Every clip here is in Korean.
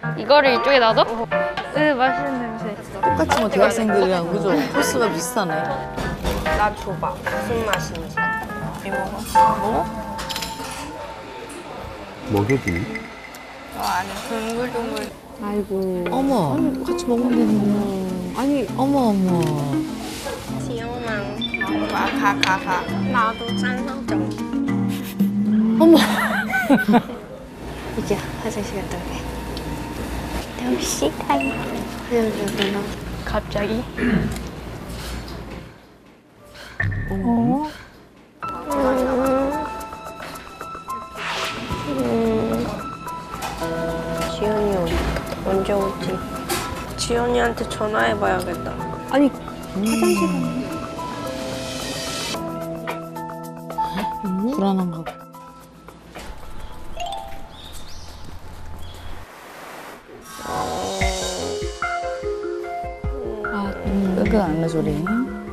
이거를 이쪽에 놔둬? 네, 맛있는 냄새. 똑같이 뭐 대학생들이랑 그죠? 코스가 비슷하네. 나 줘봐. 무슨 맛인지. 이모가. 뭐? 먹여주니? 안에 둥글둥글. 아이고. 어머, 같이 먹으면 되는데. 아니, 어머. 지영랑 가. 나도 짠성정. 어머. 이제 화장실 갔다 올게. 역시 타임. 화장실 갔다 갑자기? 지연이 언제 오지? 지연이한테 전화해봐야겠다. 아니, 화장실 가는 불안한가 봐. 끄끄 앓는 소리.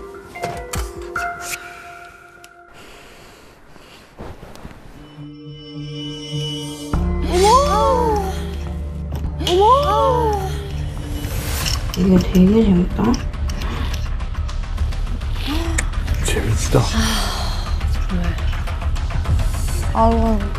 이게 되게 재밌다. 재밌다. 아우.